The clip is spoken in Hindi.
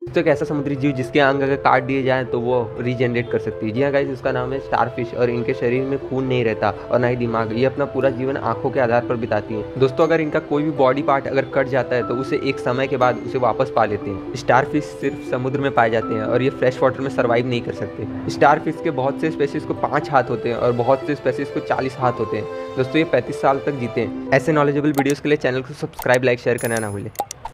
तो एक ऐसा समुद्री जीव जिसके अंग अगर काट दिए जाए तो वो रीजनरेट कर सकती है। जी हाँ गाइस, उसका नाम है स्टारफिश और इनके शरीर में खून नहीं रहता और ना ही दिमाग। ये अपना पूरा जीवन आंखों के आधार पर बिताती हैं। दोस्तों, अगर इनका कोई भी बॉडी पार्ट अगर कट जाता है तो उसे एक समय के बाद उसे वापस पा लेते हैं। स्टारफिश सिर्फ समुद्र में पाए जाते हैं और ये फ्रेश वाटर में सर्वाइव नहीं कर सकते। स्टारफिश के बहुत से स्पेसीज को 5 हाथ होते हैं और बहुत से स्पेसीज को 40 हाथ होते हैं। दोस्तों, ये 35 साल तक जीते हैं। ऐसे नॉलेजेबल वीडियोस के लिए चैनल को सब्सक्राइब, लाइक, शेयर करना ना भूलें।